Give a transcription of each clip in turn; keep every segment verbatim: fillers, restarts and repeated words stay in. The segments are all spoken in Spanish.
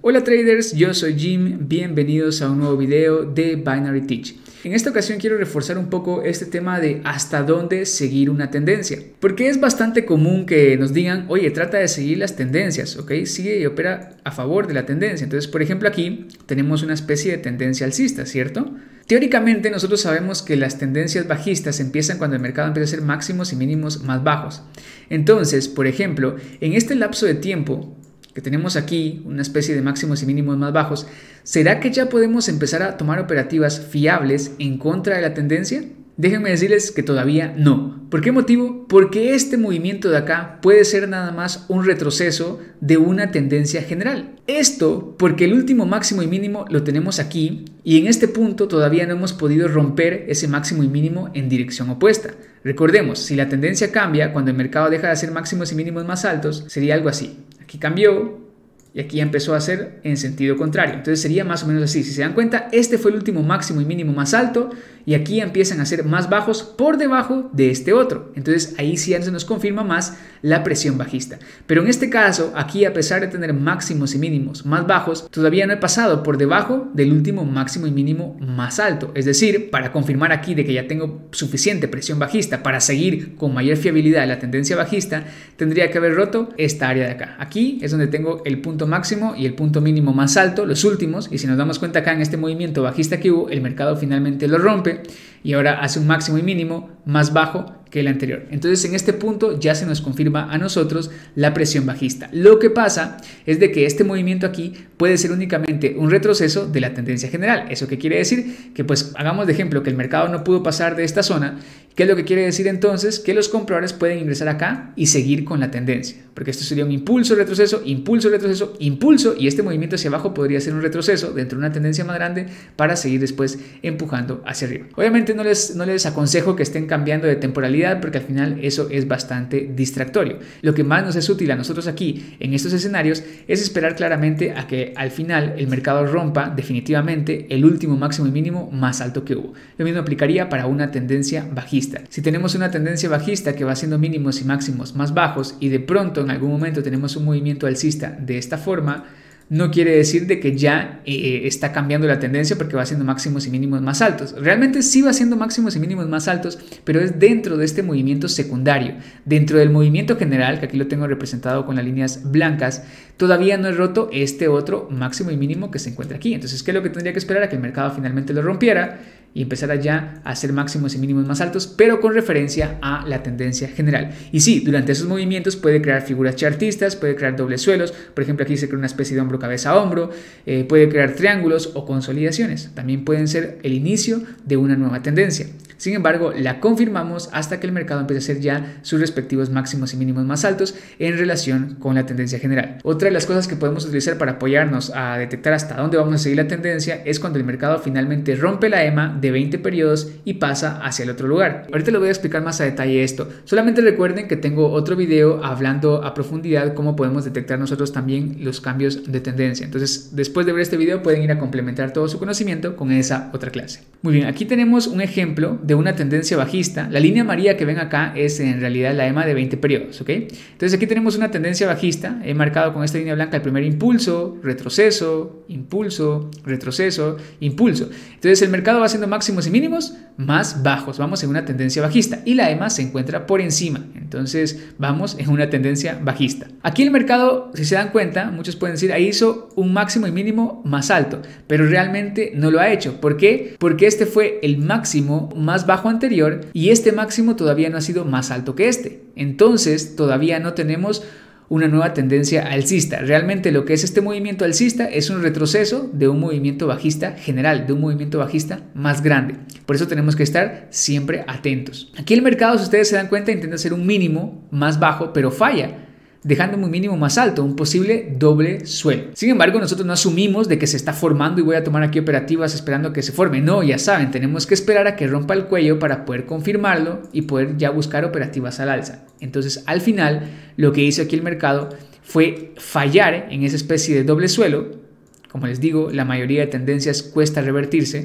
Hola traders, yo soy Jim, bienvenidos a un nuevo video de Binary Teach. En esta ocasión quiero reforzar un poco este tema de hasta dónde seguir una tendencia, porque es bastante común que nos digan, oye, trata de seguir las tendencias, ¿ok? Sigue y opera a favor de la tendencia. Entonces, por ejemplo, aquí tenemos una especie de tendencia alcista, ¿cierto? Teóricamente nosotros sabemos que las tendencias bajistas empiezan cuando el mercado empieza a hacer máximos y mínimos más bajos. Entonces, por ejemplo, en este lapso de tiempo que tenemos aquí, una especie de máximos y mínimos más bajos, ¿será que ya podemos empezar a tomar operativas fiables en contra de la tendencia? Déjenme decirles que todavía no. ¿Por qué motivo? Porque este movimiento de acá puede ser nada más un retroceso de una tendencia general. Esto porque el último máximo y mínimo lo tenemos aquí y en este punto todavía no hemos podido romper ese máximo y mínimo en dirección opuesta. Recordemos, si la tendencia cambia cuando el mercado deja de hacer máximos y mínimos más altos, sería algo así. Aquí cambió y aquí empezó a hacer en sentido contrario. Entonces sería más o menos así. Si se dan cuenta, este fue el último máximo y mínimo más alto y aquí empiezan a ser más bajos por debajo de este otro. Entonces ahí sí ya se nos confirma más la presión bajista. Pero en este caso, aquí a pesar de tener máximos y mínimos más bajos, todavía no he pasado por debajo del último máximo y mínimo más alto. Es decir, para confirmar aquí de que ya tengo suficiente presión bajista para seguir con mayor fiabilidad la tendencia bajista, tendría que haber roto esta área de acá. Aquí es donde tengo el punto máximo y el punto mínimo más alto, los últimos, y si nos damos cuenta acá en este movimiento bajista que hubo, el mercado finalmente lo rompe y ahora hace un máximo y mínimo más bajo que el anterior. Entonces en este punto ya se nos confirma a nosotros la presión bajista. Lo que pasa es de que este movimiento aquí puede ser únicamente un retroceso de la tendencia general. ¿Eso qué quiere decir? Que pues hagamos de ejemplo que el mercado no pudo pasar de esta zona. ¿Qué es lo que quiere decir entonces? Que los compradores pueden ingresar acá y seguir con la tendencia. Porque esto sería un impulso, retroceso, impulso, retroceso, impulso y este movimiento hacia abajo podría ser un retroceso dentro de una tendencia más grande para seguir después empujando hacia arriba. Obviamente no les, no les aconsejo que estén cambiando de temporalidad porque al final eso es bastante distractorio. Lo que más nos es útil a nosotros aquí en estos escenarios es esperar claramente a que al final el mercado rompa definitivamente el último máximo y mínimo más alto que hubo. Lo mismo aplicaría para una tendencia bajista. Si tenemos una tendencia bajista que va haciendo mínimos y máximos más bajos y de pronto en algún momento tenemos un movimiento alcista de esta forma, no quiere decir de que ya eh, está cambiando la tendencia porque va haciendo máximos y mínimos más altos. Realmente sí va haciendo máximos y mínimos más altos, pero es dentro de este movimiento secundario. Dentro del movimiento general, que aquí lo tengo representado con las líneas blancas, todavía no he roto este otro máximo y mínimo que se encuentra aquí. Entonces, ¿qué es lo que tendría que esperar? A que el mercado finalmente lo rompiera y empezara ya a hacer máximos y mínimos más altos, pero con referencia a la tendencia general. Y sí, durante esos movimientos puede crear figuras chartistas, puede crear dobles suelos, por ejemplo aquí se crea una especie de hombro cabeza a hombro, eh, puede crear triángulos o consolidaciones, también pueden ser el inicio de una nueva tendencia. Sin embargo, la confirmamos hasta que el mercado empiece a hacer ya sus respectivos máximos y mínimos más altos en relación con la tendencia general. Otra de las cosas que podemos utilizar para apoyarnos a detectar hasta dónde vamos a seguir la tendencia es cuando el mercado finalmente rompe la E M A de veinte periodos y pasa hacia el otro lugar. Ahorita les voy a explicar más a detalle esto. Solamente recuerden que tengo otro video hablando a profundidad cómo podemos detectar nosotros también los cambios de tendencia. Entonces, después de ver este video pueden ir a complementar todo su conocimiento con esa otra clase. Muy bien, aquí tenemos un ejemplo de una tendencia bajista. La línea amarilla que ven acá es en realidad la E M A de veinte periodos, ¿ok? Entonces aquí tenemos una tendencia bajista. He marcado con esta línea blanca el primer impulso, retroceso, impulso, retroceso, impulso. Entonces el mercado va haciendo máximos y mínimos más bajos. Vamos en una tendencia bajista y la E M A se encuentra por encima. Entonces vamos en una tendencia bajista. Aquí el mercado, si se dan cuenta, muchos pueden decir, ahí hizo un máximo y mínimo más alto, pero realmente no lo ha hecho. ¿Por qué? Porque este fue el máximo más bajo anterior y este máximo todavía no ha sido más alto que este. Entonces todavía no tenemos una nueva tendencia alcista. Realmente lo que es este movimiento alcista es un retroceso de un movimiento bajista general, de un movimiento bajista más grande. Por eso tenemos que estar siempre atentos. Aquí el mercado, si ustedes se dan cuenta, intenta hacer un mínimo más bajo, pero falla, dejando un mínimo más alto, un posible doble suelo. Sin embargo, nosotros no asumimos de que se está formando y voy a tomar aquí operativas esperando que se forme. No, ya saben, tenemos que esperar a que rompa el cuello para poder confirmarlo y poder ya buscar operativas al alza. Entonces, al final, lo que hizo aquí el mercado fue fallar en esa especie de doble suelo. Como les digo, la mayoría de tendencias cuesta revertirse.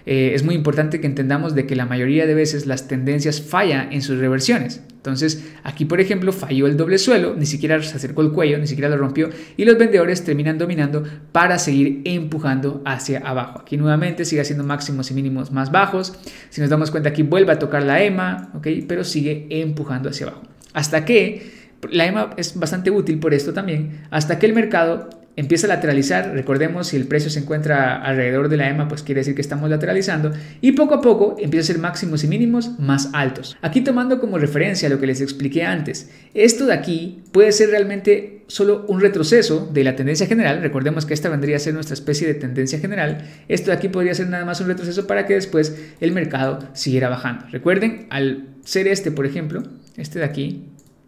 eh, es muy importante que entendamos de que la mayoría de veces las tendencias fallan en sus reversiones. Entonces aquí por ejemplo falló el doble suelo, ni siquiera se acercó el cuello, ni siquiera lo rompió y los vendedores terminan dominando para seguir empujando hacia abajo. Aquí nuevamente sigue haciendo máximos y mínimos más bajos. Si nos damos cuenta aquí vuelve a tocar la E M A, ¿okay? Pero sigue empujando hacia abajo. Hasta que la E M A es bastante útil por esto también, hasta que el mercado empieza a lateralizar. Recordemos, si el precio se encuentra alrededor de la E M A, pues quiere decir que estamos lateralizando y poco a poco empieza a ser máximos y mínimos más altos. Aquí tomando como referencia lo que les expliqué antes, esto de aquí puede ser realmente solo un retroceso de la tendencia general. Recordemos que esta vendría a ser nuestra especie de tendencia general. Esto de aquí podría ser nada más un retroceso para que después el mercado siguiera bajando. Recuerden, al ser este, por ejemplo, este de aquí,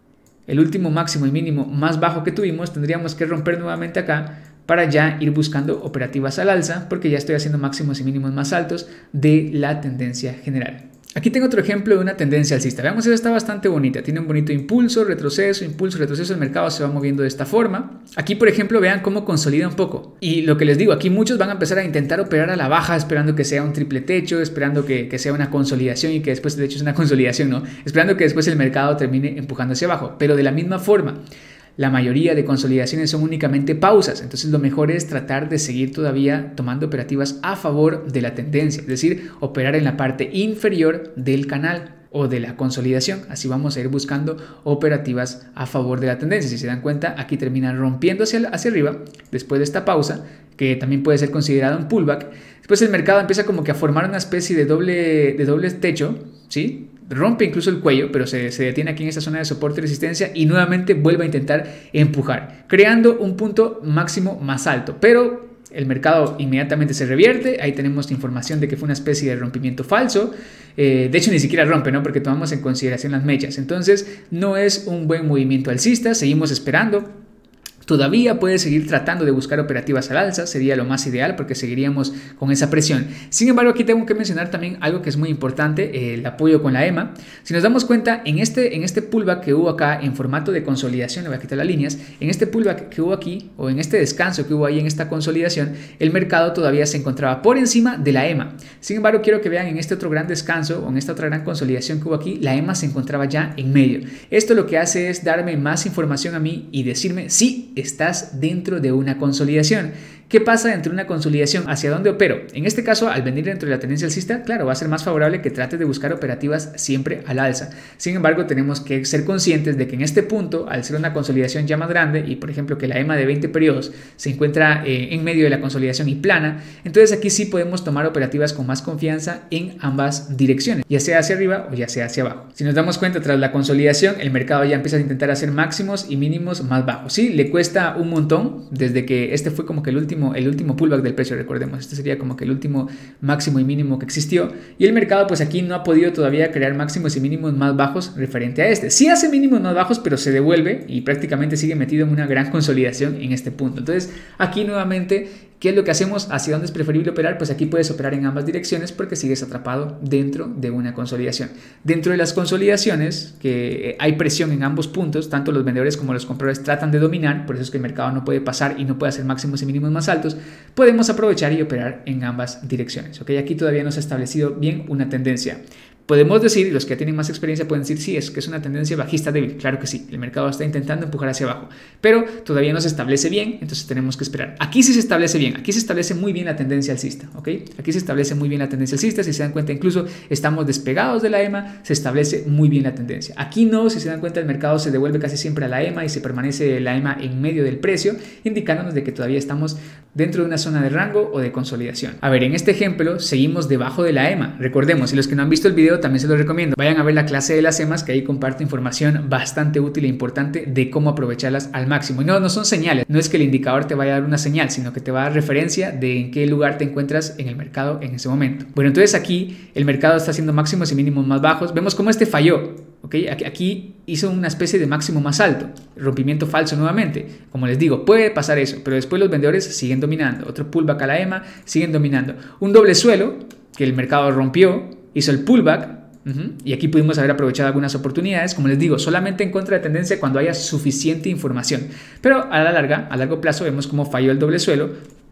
el último máximo y mínimo más bajo que tuvimos, tendríamos que romper nuevamente acá para ya ir buscando operativas al alza, porque ya estoy haciendo máximos y mínimos más altos de la tendencia general. Aquí tengo otro ejemplo de una tendencia alcista. Veamos, esta está bastante bonita. Tiene un bonito impulso, retroceso, impulso, retroceso. El mercado se va moviendo de esta forma. Aquí, por ejemplo, vean cómo consolida un poco. Y lo que les digo, aquí muchos van a empezar a intentar operar a la baja, esperando que sea un triple techo, esperando que, que sea una consolidación y que después, de hecho, es una consolidación, ¿no? Esperando que después el mercado termine empujando hacia abajo. Pero de la misma forma, la mayoría de consolidaciones son únicamente pausas, entonces lo mejor es tratar de seguir todavía tomando operativas a favor de la tendencia, es decir, operar en la parte inferior del canal o de la consolidación. Así vamos a ir buscando operativas a favor de la tendencia. Si se dan cuenta, aquí termina rompiendo hacia, hacia arriba después de esta pausa, que también puede ser considerado un pullback. Después el mercado empieza como que a formar una especie de doble, de doble techo, ¿sí? Rompe incluso el cuello, pero se, se detiene aquí en esta zona de soporte y resistencia y nuevamente vuelve a intentar empujar, creando un punto máximo más alto, pero el mercado inmediatamente se revierte. Ahí tenemos información de que fue una especie de rompimiento falso. Eh, de hecho, ni siquiera rompe, ¿no? Porque tomamos en consideración las mechas. Entonces, no es un buen movimiento alcista. Seguimos esperando. Todavía puede seguir tratando de buscar operativas al alza, sería lo más ideal porque seguiríamos con esa presión. Sin embargo, aquí tengo que mencionar también algo que es muy importante, el apoyo con la E M A. Si nos damos cuenta, en este, en este pullback que hubo acá en formato de consolidación, le voy a quitar las líneas, en este pullback que hubo aquí o en este descanso que hubo ahí en esta consolidación, el mercado todavía se encontraba por encima de la E M A. Sin embargo, quiero que vean en este otro gran descanso o en esta otra gran consolidación que hubo aquí, la E M A se encontraba ya en medio. Esto lo que hace es darme más información a mí y decirme si estás dentro de una consolidación. ¿Qué pasa dentro de una consolidación? ¿Hacia dónde opero? En este caso, al venir dentro de la tendencia alcista, claro, va a ser más favorable que trates de buscar operativas siempre al alza. Sin embargo, tenemos que ser conscientes de que en este punto, al ser una consolidación ya más grande y, por ejemplo, que la E M A de veinte periodos se encuentra eh, en medio de la consolidación y plana, entonces aquí sí podemos tomar operativas con más confianza en ambas direcciones, ya sea hacia arriba o ya sea hacia abajo. Si nos damos cuenta, tras la consolidación, el mercado ya empieza a intentar hacer máximos y mínimos más bajos. Sí, le cuesta un montón desde que este fue como que el último el último pullback del precio, recordemos, este sería como que el último máximo y mínimo que existió y el mercado pues aquí no ha podido todavía crear máximos y mínimos más bajos referente a este. Sí hace mínimos más bajos, pero se devuelve y prácticamente sigue metido en una gran consolidación en este punto. Entonces aquí nuevamente, ¿qué es lo que hacemos? ¿Hacia dónde es preferible operar? Pues aquí puedes operar en ambas direcciones porque sigues atrapado dentro de una consolidación. Dentro de las consolidaciones, que hay presión en ambos puntos, tanto los vendedores como los compradores tratan de dominar, por eso es que el mercado no puede pasar y no puede hacer máximos y mínimos más altos, podemos aprovechar y operar en ambas direcciones. ¿Okay? Aquí todavía no se ha establecido bien una tendencia. Podemos decir, y los que tienen más experiencia pueden decir, sí, es que es una tendencia bajista débil. Claro que sí, el mercado está intentando empujar hacia abajo, pero todavía no se establece bien, entonces tenemos que esperar. Aquí sí se establece bien, aquí se establece muy bien la tendencia alcista, ¿ok? Aquí se establece muy bien la tendencia alcista, si se dan cuenta, incluso estamos despegados de la E M A, se establece muy bien la tendencia. Aquí no, si se dan cuenta, el mercado se devuelve casi siempre a la E M A y se permanece la E M A en medio del precio, indicándonos de que todavía estamos dentro de una zona de rango o de consolidación. A ver, en este ejemplo seguimos debajo de la E M A. Recordemos, si los que no han visto el video también se los recomiendo. Vayan a ver la clase de las E M As, que ahí comparto información bastante útil e importante de cómo aprovecharlas al máximo. Y no, no son señales, no es que el indicador te vaya a dar una señal, sino que te va a dar referencia de en qué lugar te encuentras en el mercado en ese momento. Bueno, entonces aquí el mercado está haciendo máximos y mínimos más bajos. Vemos cómo este falló. ¿Okay? Aquí hizo una especie de máximo más alto, rompimiento falso nuevamente. Como les digo, puede pasar eso, pero después los vendedores siguen dominando. Otro pullback a la E M A, siguen dominando. Un doble suelo que el mercado rompió, hizo el pullback. Uh-huh. Y aquí pudimos haber aprovechado algunas oportunidades, como les digo, solamente en contra de tendencia cuando haya suficiente información. Pero a la larga, a largo plazo, vemos cómo falló el doble suelo,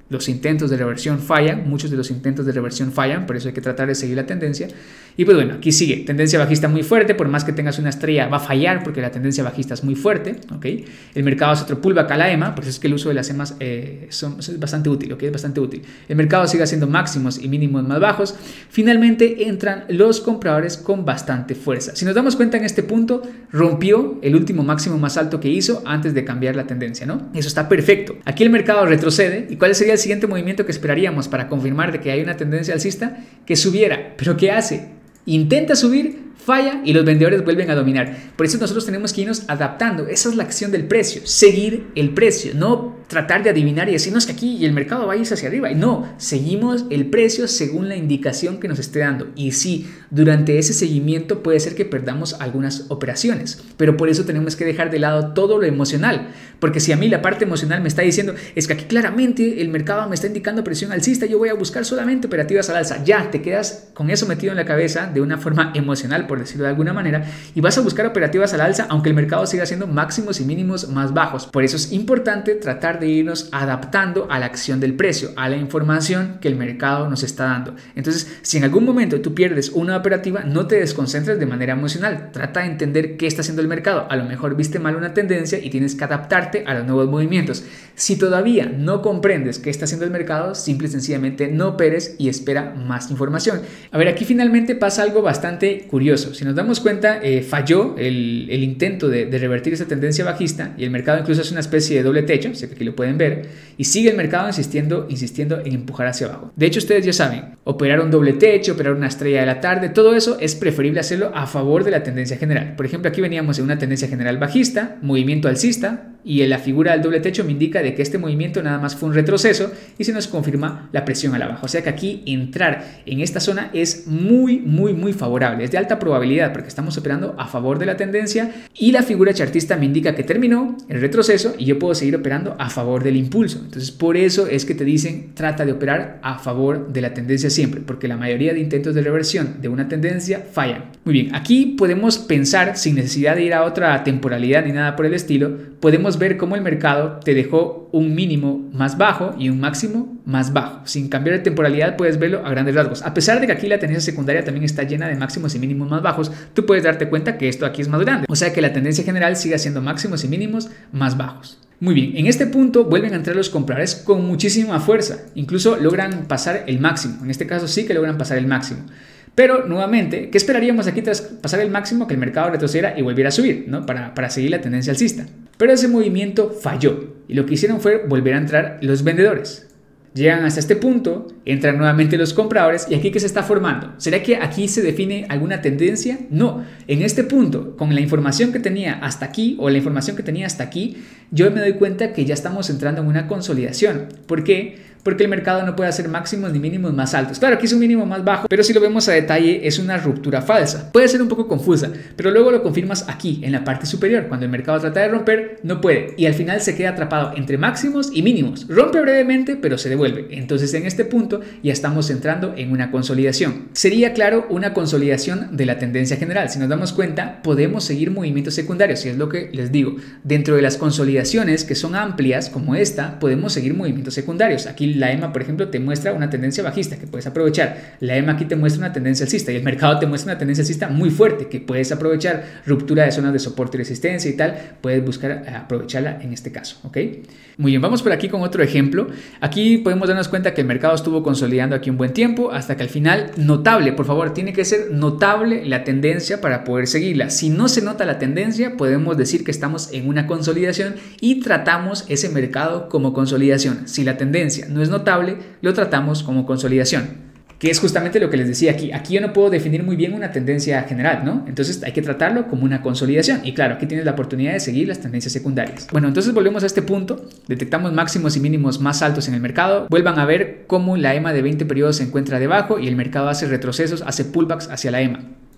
los intentos de reversión fallan, muchos de los intentos de reversión fallan, por eso hay que tratar de seguir la tendencia. Y pues bueno, aquí sigue, tendencia bajista muy fuerte, por más que tengas una estrella va a fallar porque la tendencia bajista es muy fuerte, ¿ok? El mercado hace otro pullback a la E M A, por eso es que el uso de las E M As eh, son, es bastante útil, ¿ok? Es bastante útil. El mercado sigue haciendo máximos y mínimos más bajos. Finalmente entran los compradores con bastante fuerza. Si nos damos cuenta en este punto, rompió el último máximo más alto que hizo antes de cambiar la tendencia, ¿no? Eso está perfecto. Aquí el mercado retrocede. ¿Y cuál sería el siguiente movimiento que esperaríamos para confirmar de que hay una tendencia alcista? Que subiera. ¿Pero qué hace? Intenta subir, falla y los vendedores vuelven a dominar. Por eso nosotros tenemos que irnos adaptando. Esa es la acción del precio, seguir el precio, no tratar de adivinar y decirnos que aquí el mercado va a irse hacia arriba. No, seguimos el precio según la indicación que nos esté dando. Y sí, durante ese seguimiento puede ser que perdamos algunas operaciones, pero por eso tenemos que dejar de lado todo lo emocional. Porque si a mí la parte emocional me está diciendo, es que aquí claramente el mercado me está indicando presión alcista, yo voy a buscar solamente operativas al alza. Ya, te quedas con eso metido en la cabeza de una forma emocional, por decirlo de alguna manera, y vas a buscar operativas al alza aunque el mercado siga haciendo máximos y mínimos más bajos. Por eso es importante tratar de irnos adaptando a la acción del precio, a la información que el mercado nos está dando. Entonces, si en algún momento tú pierdes una operativa, no te desconcentres de manera emocional. Trata de entender qué está haciendo el mercado. A lo mejor viste mal una tendencia y tienes que adaptarte a los nuevos movimientos. Si todavía no comprendes qué está haciendo el mercado, simple y sencillamente no operes y espera más información. A ver, aquí finalmente pasa algo bastante curioso. Si nos damos cuenta, eh, falló el, el intento de, de revertir esa tendencia bajista y el mercado incluso hace una especie de doble techo, sé que aquí lo pueden ver, y sigue el mercado insistiendo, insistiendo en empujar hacia abajo. De hecho, ustedes ya saben, operar un doble techo, operar una estrella de la tarde, todo eso es preferible hacerlo a favor de la tendencia general. Por ejemplo, aquí veníamos en una tendencia general bajista, movimiento alcista, y la figura del doble techo me indica de que este movimiento nada más fue un retroceso y se nos confirma la presión a la baja. O sea que aquí entrar en esta zona es muy, muy, muy favorable. Es de alta probabilidad porque estamos operando a favor de la tendencia y la figura chartista me indica que terminó el retroceso y yo puedo seguir operando a favor del impulso. Entonces, por eso es que te dicen trata de operar a favor de la tendencia siempre, porque la mayoría de intentos de reversión de una tendencia fallan. Muy bien, aquí podemos pensar sin necesidad de ir a otra temporalidad ni nada por el estilo, podemos ver cómo el mercado te dejó un mínimo más bajo y un máximo más bajo. Sin cambiar de temporalidad puedes verlo a grandes rasgos. A pesar de que aquí la tendencia secundaria también está llena de máximos y mínimos más bajos, tú puedes darte cuenta que esto aquí es más grande. O sea que la tendencia general sigue siendo máximos y mínimos más bajos. Muy bien, en este punto vuelven a entrar los compradores con muchísima fuerza. Incluso logran pasar el máximo. En este caso sí que logran pasar el máximo. Pero nuevamente, ¿qué esperaríamos aquí tras pasar el máximo? Que el mercado retrocediera y volviera a subir, ¿no? Para, para seguir la tendencia alcista. Pero ese movimiento falló y lo que hicieron fue volver a entrar los vendedores. Llegan hasta este punto, entran nuevamente los compradores y aquí ¿qué se está formando? ¿Será que aquí se define alguna tendencia? No, en este punto, con la información que tenía hasta aquí o la información que tenía hasta aquí, yo me doy cuenta que ya estamos entrando en una consolidación. ¿Por qué? Porque el mercado no puede hacer máximos ni mínimos más altos. Claro, aquí es un mínimo más bajo, pero si lo vemos a detalle es una ruptura falsa. Puede ser un poco confusa, pero luego lo confirmas aquí, en la parte superior. Cuando el mercado trata de romper, no puede. Y al final se queda atrapado entre máximos y mínimos. Rompe brevemente, pero se devuelve. Entonces en este punto ya estamos entrando en una consolidación. Sería, claro, una consolidación de la tendencia general. Si nos damos cuenta, podemos seguir movimientos secundarios. Y es lo que les digo. Dentro de las consolidaciones que son amplias, como esta, podemos seguir movimientos secundarios. Aquí la E M A, por ejemplo, te muestra una tendencia bajista que puedes aprovechar. La E M A aquí te muestra una tendencia alcista y el mercado te muestra una tendencia alcista muy fuerte que puedes aprovechar. Ruptura de zonas de soporte y resistencia y tal. Puedes buscar aprovecharla en este caso, ¿ok? Muy bien, vamos por aquí con otro ejemplo. Aquí podemos darnos cuenta que el mercado estuvo consolidando aquí un buen tiempo hasta que al final, notable, por favor, tiene que ser notable la tendencia para poder seguirla. Si no se nota la tendencia, podemos decir que estamos en una consolidación y tratamos ese mercado como consolidación. Si la tendencia no es notable, lo tratamos como consolidación, que es justamente lo que les decía aquí. Aquí yo no puedo definir muy bien una tendencia general, ¿no? Entonces hay que tratarlo como una consolidación. Y claro, aquí tienes la oportunidad de seguir las tendencias secundarias. Bueno, entonces volvemos a este punto. Detectamos máximos y mínimos más altos en el mercado. Vuelvan a ver cómo la E M A de veinte periodos se encuentra debajo y el mercado hace retrocesos, hace pullbacks hacia la E M A.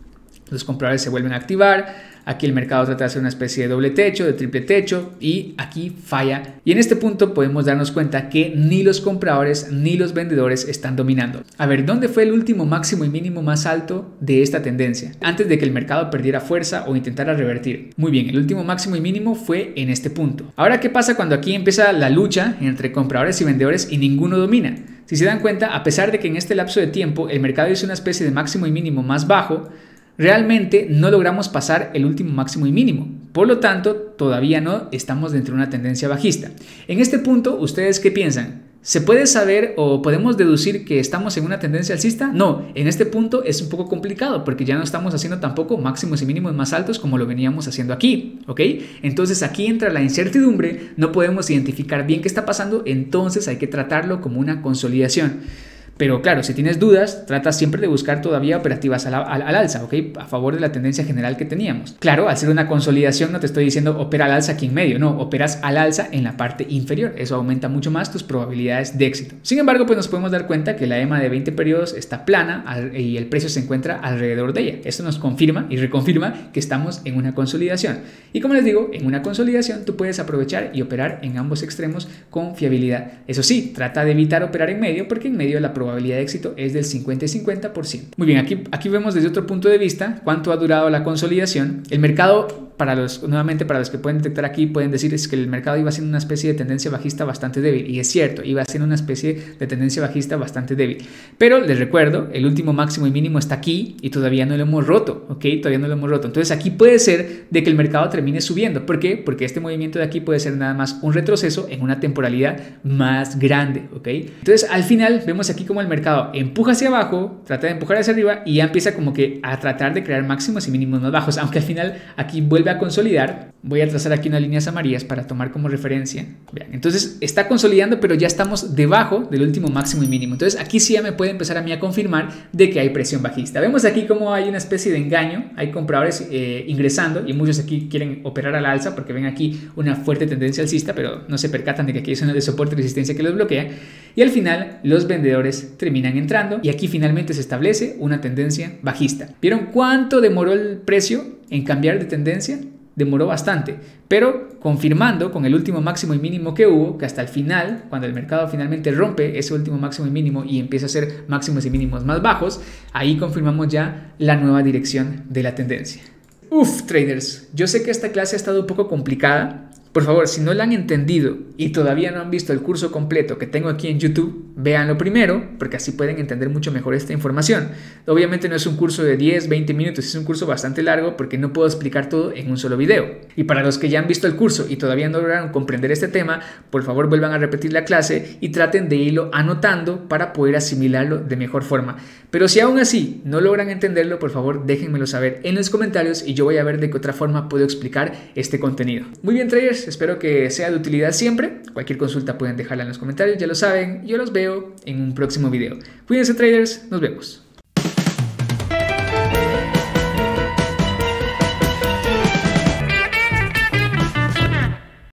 Los compradores se vuelven a activar. Aquí el mercado trata de hacer una especie de doble techo, de triple techo, y aquí falla. Y en este punto podemos darnos cuenta que ni los compradores ni los vendedores están dominando. A ver, ¿dónde fue el último máximo y mínimo más alto de esta tendencia? Antes de que el mercado perdiera fuerza o intentara revertir. Muy bien, el último máximo y mínimo fue en este punto. Ahora, ¿qué pasa cuando aquí empieza la lucha entre compradores y vendedores y ninguno domina? Si se dan cuenta, a pesar de que en este lapso de tiempo el mercado hizo una especie de máximo y mínimo más bajo, realmente no logramos pasar el último máximo y mínimo. Por lo tanto, todavía no estamos dentro de una tendencia bajista. En este punto, ¿ustedes qué piensan? ¿Se puede saber o podemos deducir que estamos en una tendencia alcista? No, en este punto es un poco complicado porque ya no estamos haciendo tampoco máximos y mínimos más altos como lo veníamos haciendo aquí, ¿ok? Entonces aquí entra la incertidumbre, no podemos identificar bien qué está pasando, entonces hay que tratarlo como una consolidación. Pero claro, si tienes dudas, trata siempre de buscar todavía operativas al, al, al alza, ¿ok? A favor de la tendencia general que teníamos. Claro, al ser una consolidación no te estoy diciendo opera al alza aquí en medio, no, operas al alza en la parte inferior. Eso aumenta mucho más tus probabilidades de éxito. Sin embargo, pues nos podemos dar cuenta que la E M A de veinte periodos está plana y el precio se encuentra alrededor de ella. Esto nos confirma y reconfirma que estamos en una consolidación. Y como les digo, en una consolidación tú puedes aprovechar y operar en ambos extremos con fiabilidad. Eso sí, trata de evitar operar en medio porque en medio la probabilidad probabilidad de éxito es del cincuenta y cincuenta por ciento. Muy bien, aquí, aquí vemos desde otro punto de vista cuánto ha durado la consolidación. El mercado, para los, nuevamente para los que pueden detectar aquí, pueden decir es que el mercado iba haciendo una especie de tendencia bajista bastante débil. Y es cierto, iba haciendo una especie de tendencia bajista bastante débil. Pero les recuerdo, el último máximo y mínimo está aquí y todavía no lo hemos roto, ¿ok? Todavía no lo hemos roto. Entonces aquí puede ser de que el mercado termine subiendo. ¿Por qué? Porque este movimiento de aquí puede ser nada más un retroceso en una temporalidad más grande, ¿ok? Entonces al final vemos aquí como el mercado empuja hacia abajo, trata de empujar hacia arriba y ya empieza como que a tratar de crear máximos y mínimos más bajos, aunque al final aquí vuelve a consolidar. Voy a trazar aquí unas líneas amarillas para tomar como referencia. Vean, entonces está consolidando, pero ya estamos debajo del último máximo y mínimo. Entonces aquí sí ya me puede empezar a mí a confirmar de que hay presión bajista. Vemos aquí como hay una especie de engaño, hay compradores eh, ingresando y muchos aquí quieren operar a la alza porque ven aquí una fuerte tendencia alcista, pero no se percatan de que aquí hay zonas de soporte y resistencia que los bloquea. Y al final los vendedores terminan entrando y aquí finalmente se establece una tendencia bajista. ¿Vieron cuánto demoró el precio en cambiar de tendencia? Demoró bastante, pero confirmando con el último máximo y mínimo que hubo, que hasta el final, cuando el mercado finalmente rompe ese último máximo y mínimo y empieza a hacer máximos y mínimos más bajos, ahí confirmamos ya la nueva dirección de la tendencia. Uf, traders, yo sé que esta clase ha estado un poco complicada. Por favor, si no la han entendido y todavía no han visto el curso completo que tengo aquí en YouTube, véanlo primero, porque así pueden entender mucho mejor esta información. Obviamente no es un curso de diez, veinte minutos, es un curso bastante largo porque no puedo explicar todo en un solo video. Y para los que ya han visto el curso y todavía no lograron comprender este tema, por favor vuelvan a repetir la clase y traten de irlo anotando para poder asimilarlo de mejor forma. Pero si aún así no logran entenderlo, por favor déjenmelo saber en los comentarios y yo voy a ver de qué otra forma puedo explicar este contenido. Muy bien, traders, espero que sea de utilidad siempre. Cualquier consulta pueden dejarla en los comentarios, ya lo saben. Yo los veo en un próximo video. Cuídense, traders, nos vemos.